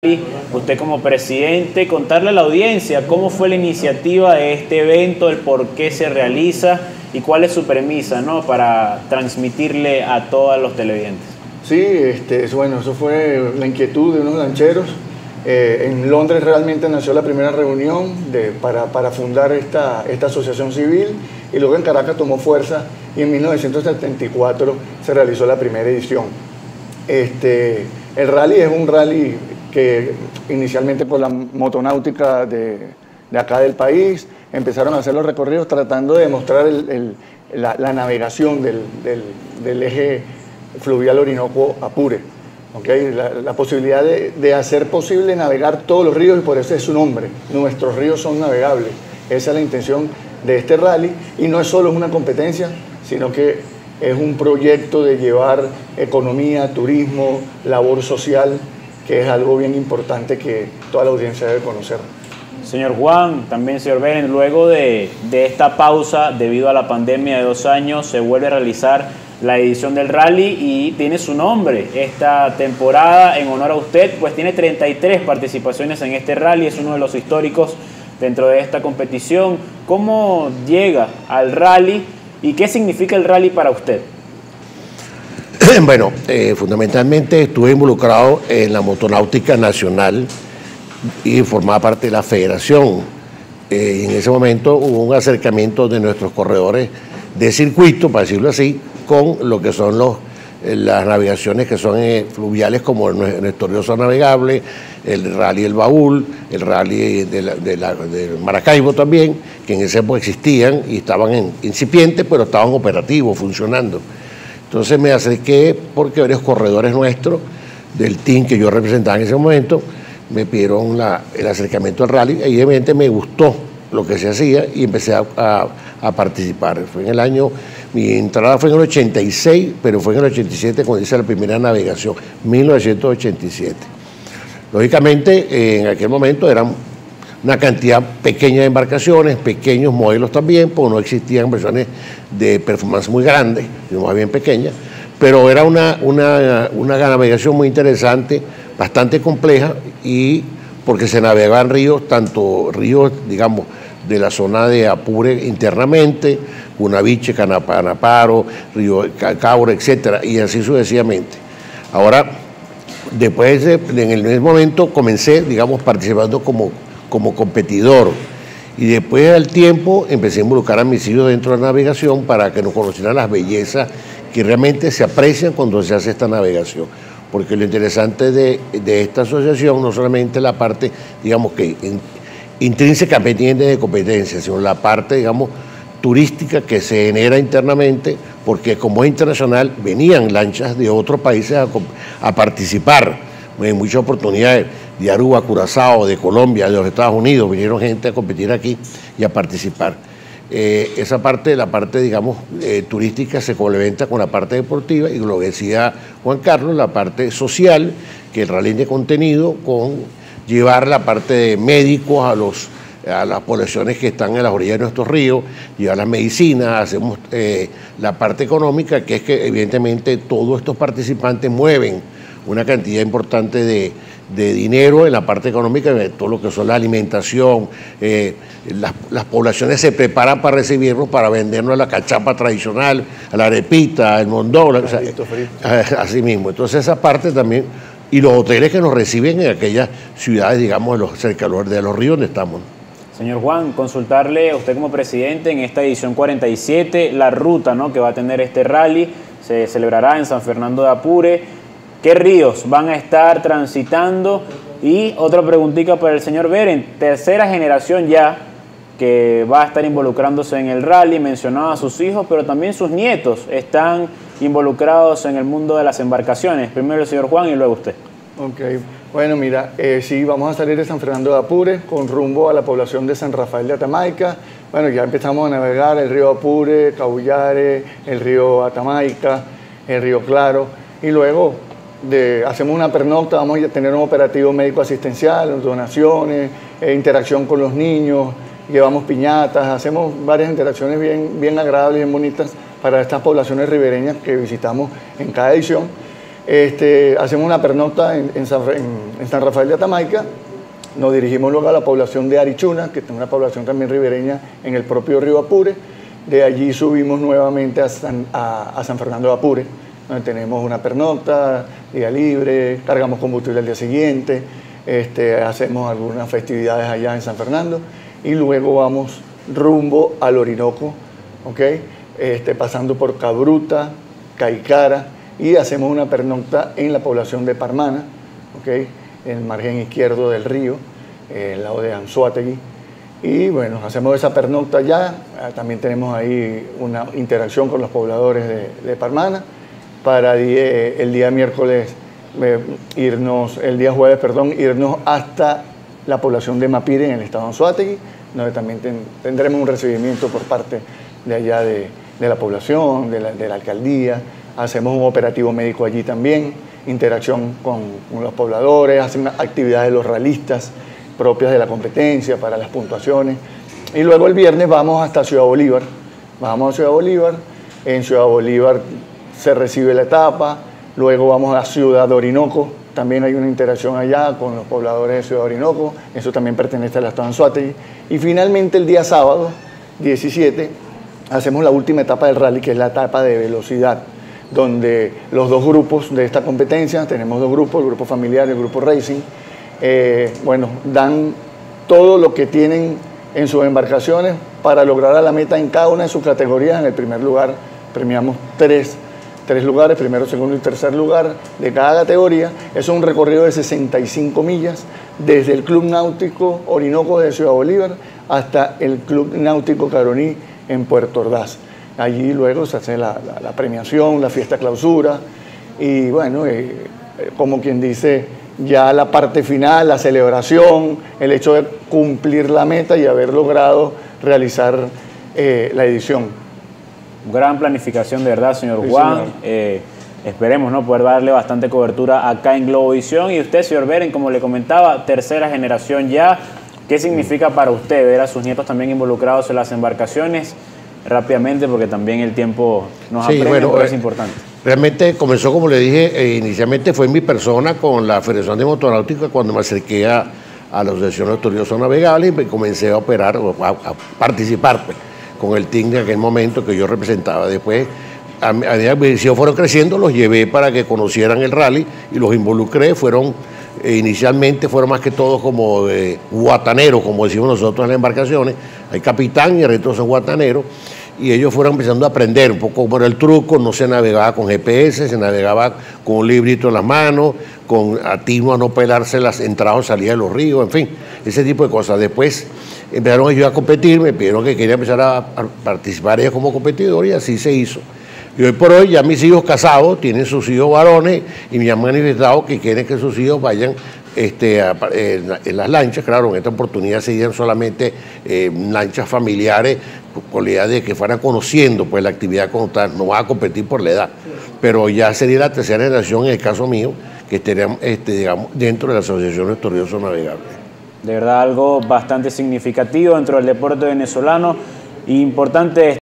usted como presidente, contarle a la audiencia cómo fue la iniciativa de este evento, el por qué se realiza y cuál es su premisa, ¿no?, para transmitirle a todos los televidentes. Sí, bueno, eso fue la inquietud de unos lancheros. En Londres realmente nació la primera reunión para fundar esta asociación civil, y luego en Caracas tomó fuerza y en 1974 se realizó la primera edición. El rally es un rally que inicialmente por la motonáutica de acá del país empezaron a hacer los recorridos tratando de demostrar la navegación del eje fluvial Orinoco-Apure. ¿Okay? La posibilidad de hacer posible navegar todos los ríos, y por eso es su nombre. Nuestros ríos son navegables. Esa es la intención de este rally, y no es solo una competencia, sino que es un proyecto de llevar economía, turismo, labor social, que es algo bien importante que toda la audiencia debe conocer. Señor Juan, también señor Beren, luego de esta pausa debido a la pandemia de 2 años, se vuelve a realizar la edición del rally y tiene su nombre esta temporada en honor a usted, pues tiene 33 participaciones en este rally, es uno de los históricos dentro de esta competición. ¿Cómo llega al rally y qué significa el rally para usted? Bueno, fundamentalmente estuve involucrado en la motonáutica nacional y formaba parte de la federación. En ese momento hubo un acercamiento de nuestros corredores de circuito, para decirlo así, con lo que son las navegaciones que son fluviales, como nuestro río Son Navegable, el rally El Baúl, el rally de Maracaibo también, que en esa época existían y estaban incipientes, pero estaban operativos, funcionando. Entonces me acerqué porque varios corredores nuestros del team que yo representaba en ese momento me pidieron el acercamiento al rally, y evidentemente me gustó lo que se hacía y empecé a participar. Mi entrada fue en el 86, pero fue en el 87 cuando hice la primera navegación, 1987. Lógicamente, en aquel momento eran una cantidad pequeña de embarcaciones, pequeños modelos también, porque no existían versiones de performance muy grandes, sino más bien pequeñas, pero era una navegación muy interesante, bastante compleja, y porque se navegaban ríos, tanto ríos, digamos, de la zona de Apure internamente, Cunaviche, Canaparo, Río Caura, etcétera, y así sucesivamente. Ahora, después, en el mismo momento, comencé, digamos, participando como competidor, y después del tiempo empecé a involucrar a mis hijos dentro de la navegación para que nos conocieran las bellezas que realmente se aprecian cuando se hace esta navegación. Porque lo interesante de esta asociación no solamente la parte, digamos, que intrínsecamente de competencia, sino la parte, digamos, turística que se genera internamente, porque como es internacional, venían lanchas de otros países a participar en muchas oportunidades, de Aruba, Curazao, de Colombia, de los Estados Unidos, vinieron gente a competir aquí y a participar. Esa parte, la parte, digamos, turística se complementa con la parte deportiva, y lo que decía Juan Carlos, la parte social, que el rally de contenido, con llevar la parte de médicos a las poblaciones que están en las orillas de nuestros ríos, llevar las medicinas, hacemos la parte económica, que es que evidentemente todos estos participantes mueven una cantidad importante de dinero en la parte económica, de todo lo que son la alimentación. Las poblaciones se preparan para recibirnos, para vendernos a la cachapa tradicional, a la arepita, el mondongo, o sea, así mismo. Entonces esa parte también, y los hoteles que nos reciben en aquellas ciudades, digamos, cerca de los ríos donde estamos. Señor Juan, consultarle a usted como presidente en esta edición 47, la ruta, ¿no?, que va a tener este rally, se celebrará en San Fernando de Apure. ¿Qué ríos van a estar transitando? Y otra preguntita para el señor Beren, tercera generación ya que va a estar involucrándose en el rally, mencionaba a sus hijos, pero también sus nietos están involucrados en el mundo de las embarcaciones. Primero el señor Juan y luego usted. Ok, bueno, mira, sí, vamos a salir de San Fernando de Apure con rumbo a la población de San Rafael de Atamaica. Bueno, ya empezamos a navegar el río Apure, Cabullare, el río Atamaica, el río Claro, y luego hacemos una pernocta, vamos a tener un operativo médico asistencial, donaciones, interacción con los niños, llevamos piñatas, hacemos varias interacciones bien agradables, bien bonitas para estas poblaciones ribereñas que visitamos en cada edición. Hacemos una pernocta en San Rafael de Atamaica. Nos dirigimos luego a la población de Arichuna, que es una población también ribereña en el propio río Apure. De allí subimos nuevamente a San Fernando de Apure, donde tenemos una pernocta, día libre, cargamos combustible al día siguiente, hacemos algunas festividades allá en San Fernando y luego vamos rumbo al Orinoco, ¿okay? Pasando por Cabruta, Caicara, y hacemos una pernocta en la población de Parmana, ¿okay? En el margen izquierdo del río, el lado de Anzoátegui. Y bueno, hacemos esa pernocta allá. También tenemos ahí una interacción con los pobladores de Parmana para el día miércoles irnos hasta la población de Mapire en el estado de Anzoátegui, donde también tendremos un recibimiento por parte de allá de la población, de la alcaldía. Hacemos un operativo médico allí también, interacción con los pobladores, hacen actividades de los realistas propias de la competencia para las puntuaciones. Y luego el viernes vamos hasta Ciudad Bolívar. Vamos a Ciudad Bolívar, en Ciudad Bolívar se recibe la etapa, luego vamos a Ciudad Orinoco, también hay una interacción allá con los pobladores de Ciudad Orinoco, eso también pertenece al estado de Anzoátegui. Y finalmente el día sábado, 17, hacemos la última etapa del rally, que es la etapa de velocidad, donde los dos grupos de esta competencia, tenemos dos grupos, el grupo familiar y el grupo racing, dan todo lo que tienen en sus embarcaciones para lograr a la meta en cada una de sus categorías. En el primer lugar premiamos tres lugares, primero, segundo y tercer lugar de cada categoría. Es un recorrido de 65 millas desde el Club Náutico Orinoco de Ciudad Bolívar hasta el Club Náutico Caroní en Puerto Ordaz. Allí luego se hace la premiación, la fiesta clausura y bueno, como quien dice, ya la parte final, la celebración, el hecho de cumplir la meta y haber logrado realizar la edición. Gran planificación de verdad, señor Juan. Sí, esperemos, ¿no?, poder darle bastante cobertura acá en Globovisión. Y usted, señor Beren, como le comentaba, tercera generación ya. ¿Qué significa para usted ver a sus nietos también involucrados en las embarcaciones? Rápidamente, porque también el tiempo nos apremia, pero es importante. Realmente comenzó, como le dije, inicialmente fue mi persona con la Federación de Motonáutica cuando me acerqué a la Asociación de Estudiosos Navegables y me comencé a operar, a participar pues, con el team de aquel momento que yo representaba. Después, a medida que fueron creciendo, los llevé para que conocieran el rally y los involucré. Inicialmente fueron más que todo como guataneros, como decimos nosotros en las embarcaciones. Hay capitán y el resto son guataneros. Y ellos fueron empezando a aprender un poco por el truco. No se navegaba con GPS, se navegaba con un librito en las manos, con atino a no pelarse las entradas o salidas de los ríos, en fin, ese tipo de cosas. Después empezaron ellos a competir, me pidieron que quería empezar a participar ellos como competidor y así se hizo. Y hoy por hoy ya mis hijos casados tienen sus hijos varones y me han manifestado que quieren que sus hijos vayan en las lanchas. Claro, en esta oportunidad se dieron solamente lanchas familiares con la idea de que fueran conociendo pues la actividad como tal. No van a competir por la edad, pero ya sería la tercera generación en el caso mío que estaríamos digamos, dentro de la Asociación de Estudiosos Navegables. De verdad algo bastante significativo dentro del deporte venezolano. Importante